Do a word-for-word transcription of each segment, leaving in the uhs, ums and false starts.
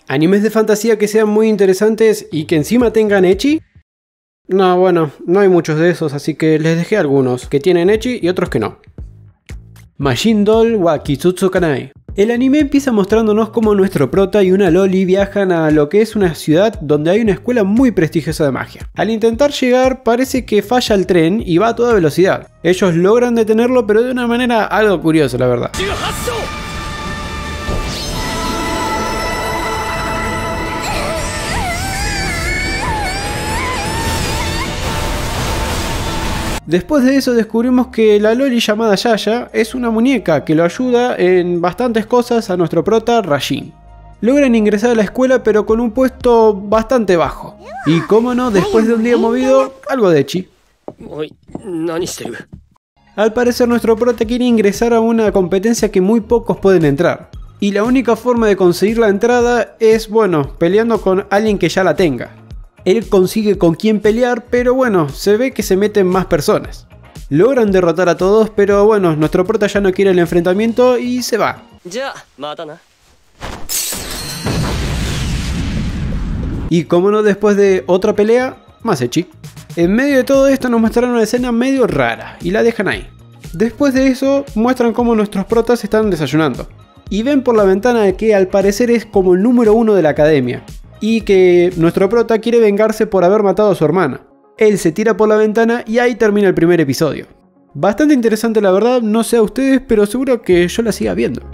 ¿Animes de fantasía que sean muy interesantes y que encima tengan ecchi? No, bueno, no hay muchos de esos, así que les dejé algunos que tienen ecchi y otros que no. Machine Doll wa Kitsutsu Kanai. El anime empieza mostrándonos cómo nuestro prota y una loli viajan a lo que es una ciudad donde hay una escuela muy prestigiosa de magia. Al intentar llegar parece que falla el tren y va a toda velocidad. Ellos logran detenerlo, pero de una manera algo curiosa, la verdad. Después de eso descubrimos que la loli llamada Yaya es una muñeca que lo ayuda en bastantes cosas a nuestro prota Rajin. Logran ingresar a la escuela pero con un puesto bastante bajo. Y cómo no, después de un día movido, algo de ecchi. Al parecer nuestro prota quiere ingresar a una competencia que muy pocos pueden entrar. Y la única forma de conseguir la entrada es, bueno, peleando con alguien que ya la tenga. Él consigue con quién pelear, pero bueno, se ve que se meten más personas. Logran derrotar a todos, pero bueno, nuestro prota ya no quiere el enfrentamiento y se va. Y como no, después de otra pelea, más ecchi. En medio de todo esto nos muestran una escena medio rara y la dejan ahí. Después de eso muestran cómo nuestros protas están desayunando. Y ven por la ventana que al parecer es como el número uno de la academia. Y que nuestro prota quiere vengarse por haber matado a su hermana. Él se tira por la ventana y ahí termina el primer episodio. Bastante interesante la verdad, no sé a ustedes, pero seguro que yo la siga viendo.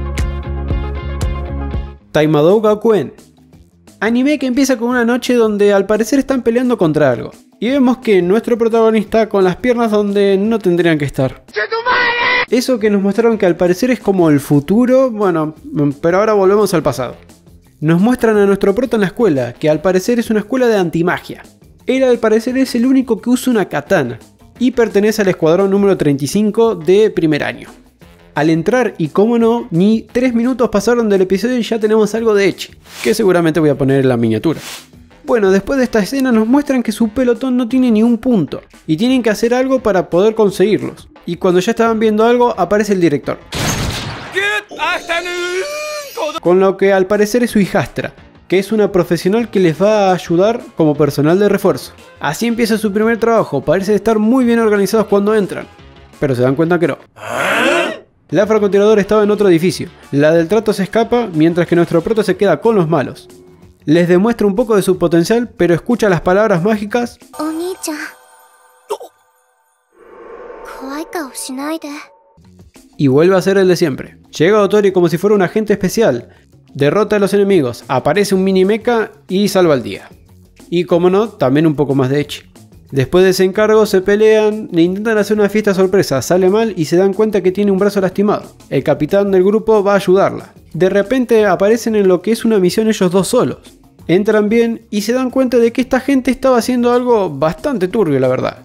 Taimadou Gakuen. Anime que empieza con una noche donde al parecer están peleando contra algo. Y vemos que nuestro protagonista con las piernas donde no tendrían que estar. Eso que nos mostraron que al parecer es como el futuro, bueno, pero ahora volvemos al pasado. Nos muestran a nuestro prota en la escuela, que al parecer es una escuela de antimagia. Él al parecer es el único que usa una katana, y pertenece al escuadrón número treinta y cinco de primer año. Al entrar, y como no, ni tres minutos pasaron del episodio y ya tenemos algo de ecchi, que seguramente voy a poner en la miniatura. Bueno, después de esta escena nos muestran que su pelotón no tiene ni un punto, y tienen que hacer algo para poder conseguirlos. Y cuando ya estaban viendo algo, aparece el director. Con lo que al parecer es su hijastra, que es una profesional que les va a ayudar como personal de refuerzo. Así empieza su primer trabajo, parece estar muy bien organizados cuando entran, pero se dan cuenta que no. La francotiradora estaba en otro edificio, la del trato se escapa mientras que nuestro prota se queda con los malos. Les demuestra un poco de su potencial, pero escucha las palabras mágicas y vuelve a ser el de siempre. Llega Otori como si fuera un agente especial, derrota a los enemigos, aparece un mini mecha y salva el día. Y como no, también un poco más de ecchi. Después de ese encargo se pelean, le intentan hacer una fiesta sorpresa, sale mal y se dan cuenta que tiene un brazo lastimado. El capitán del grupo va a ayudarla. De repente aparecen en lo que es una misión ellos dos solos. Entran bien y se dan cuenta de que esta gente estaba haciendo algo bastante turbio, la verdad.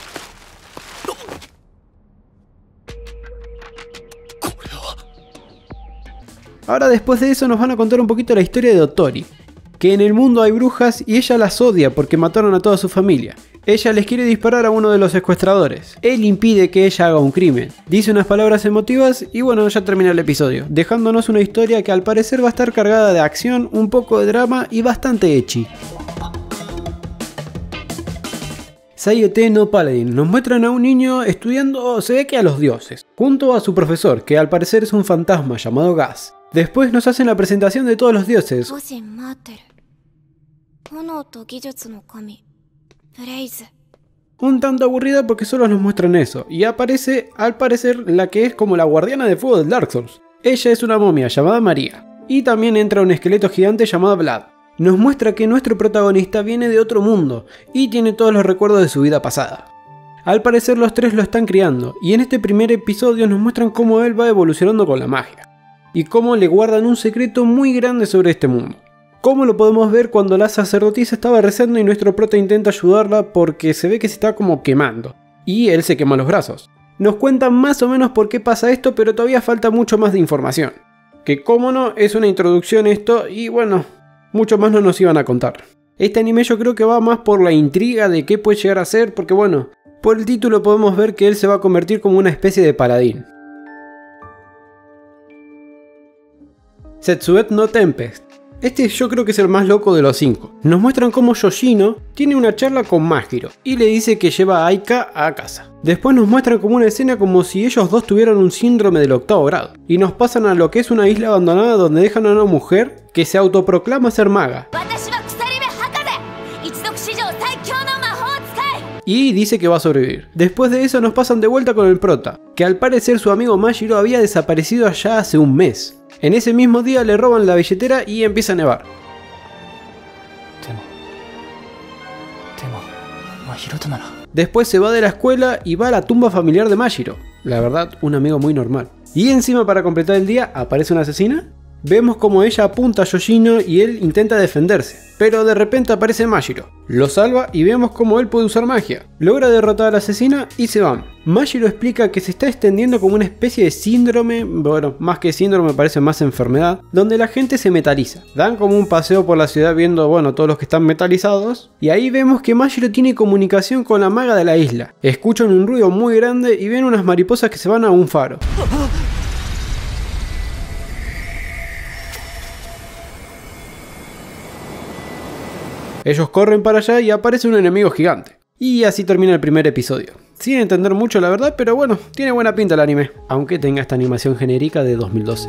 Ahora después de eso nos van a contar un poquito la historia de Otori, que en el mundo hay brujas y ella las odia porque mataron a toda su familia. Ella les quiere disparar a uno de los secuestradores. Él impide que ella haga un crimen. Dice unas palabras emotivas y bueno, ya termina el episodio, dejándonos una historia que al parecer va a estar cargada de acción, un poco de drama y bastante ecchi. Sayete no Paladin. Nos muestran a un niño estudiando, se ve que a los dioses, junto a su profesor, que al parecer es un fantasma llamado Gas. Después nos hacen la presentación de todos los dioses. Un tanto aburrida porque solo nos muestran eso, y aparece, al parecer, la que es como la guardiana de fuego del Dark Souls. Ella es una momia llamada María, y también entra un esqueleto gigante llamado Vlad. Nos muestra que nuestro protagonista viene de otro mundo, y tiene todos los recuerdos de su vida pasada. Al parecer los tres lo están criando, y en este primer episodio nos muestran cómo él va evolucionando con la magia, y cómo le guardan un secreto muy grande sobre este mundo. Como lo podemos ver cuando la sacerdotisa estaba rezando y nuestro prota intenta ayudarla porque se ve que se está como quemando, y él se quema los brazos. Nos cuentan más o menos por qué pasa esto, pero todavía falta mucho más de información. Que como no, es una introducción esto, y bueno, mucho más no nos iban a contar. Este anime yo creo que va más por la intriga de qué puede llegar a ser, porque bueno, por el título podemos ver que él se va a convertir como una especie de paladín. Setsuet no Tempest. Este yo creo que es el más loco de los cinco. Nos muestran cómo Yoshino tiene una charla con Majiro y le dice que lleva a Aika a casa. Después nos muestran como una escena como si ellos dos tuvieran un síndrome del octavo grado. Y nos pasan a lo que es una isla abandonada donde dejan a una mujer que se autoproclama ser maga. Y dice que va a sobrevivir. Después de eso nos pasan de vuelta con el prota, que al parecer su amigo Majiro había desaparecido allá hace un mes. En ese mismo día le roban la billetera y empieza a nevar. Después se va de la escuela y va a la tumba familiar de Majiro. La verdad, un amigo muy normal. Y encima, para completar el día, aparece una asesina. Vemos como ella apunta a Yoshino y él intenta defenderse, pero de repente aparece Majiro, lo salva y vemos como él puede usar magia. Logra derrotar a la asesina y se van. Majiro explica que se está extendiendo como una especie de síndrome, bueno, más que síndrome parece más enfermedad, donde la gente se metaliza. Dan como un paseo por la ciudad viendo, bueno, todos los que están metalizados, y ahí vemos que Majiro tiene comunicación con la maga de la isla. Escuchan un ruido muy grande y ven unas mariposas que se van a un faro. Ellos corren para allá y aparece un enemigo gigante. Y así termina el primer episodio. Sin entender mucho la verdad, pero bueno, tiene buena pinta el anime, aunque tenga esta animación genérica de dos mil doce.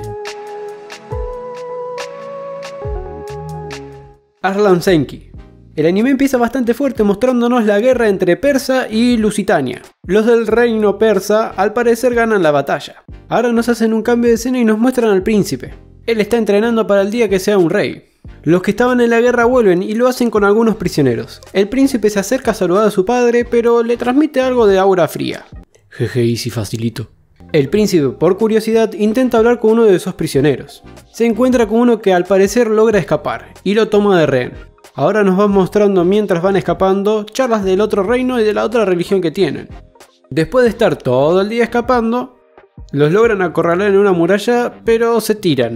Arslan Senki. El anime empieza bastante fuerte mostrándonos la guerra entre Persa y Lusitania. Los del reino persa al parecer ganan la batalla. Ahora nos hacen un cambio de escena y nos muestran al príncipe. Él está entrenando para el día que sea un rey. Los que estaban en la guerra vuelven y lo hacen con algunos prisioneros. El príncipe se acerca a saludar a su padre, pero le transmite algo de aura fría. Jeje, easy facilito. El príncipe, por curiosidad, intenta hablar con uno de esos prisioneros. Se encuentra con uno que al parecer logra escapar y lo toma de rehén. Ahora nos van mostrando mientras van escapando charlas del otro reino y de la otra religión que tienen. Después de estar todo el día escapando, los logran acorralar en una muralla, pero se tiran.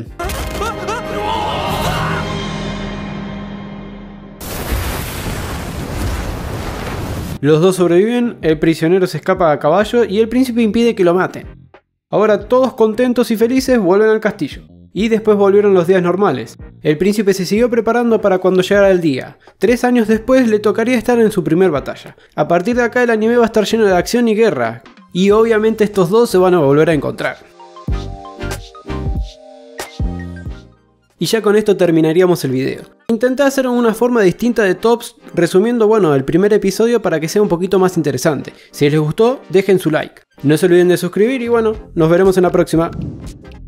Los dos sobreviven, el prisionero se escapa a caballo y el príncipe impide que lo maten. Ahora todos contentos y felices vuelven al castillo. Y después volvieron los días normales. El príncipe se siguió preparando para cuando llegara el día. Tres años después le tocaría estar en su primer batalla. A partir de acá el anime va a estar lleno de acción y guerra. Y obviamente estos dos se van a volver a encontrar. Y ya con esto terminaríamos el video. Intenté hacer una forma distinta de tops, resumiendo bueno el primer episodio para que sea un poquito más interesante. Si les gustó, dejen su like. No se olviden de suscribir y bueno, nos veremos en la próxima.